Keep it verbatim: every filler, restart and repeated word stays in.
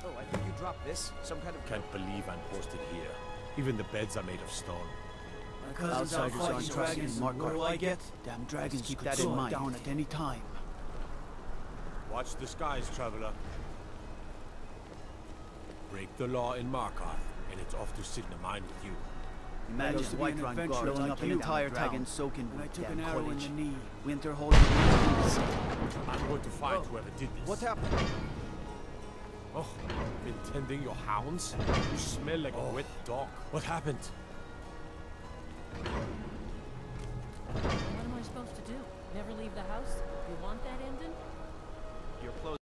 So, I think you dropped this? Some kind of... Can't believe I'm posted here. Even the beds are made of stone. Outsiders on dragons, Mark. What do I get? Damn dragons, keep that in mind. Down at any time. Watch the skies, traveler. Break the law in Markarth, and it's off to sit in a mine with you. Imagine Whiterun guard blowing up an entire town, soaking And I with took damn an arrow in cottage. the knee. Winter holding hands. I'm going to find whoever did this. What happened? Oh, been tending your hounds? You smell like Oh. a wet dog. What happened? What am I supposed to do? Never leave the house? You want that ending? Your clothes.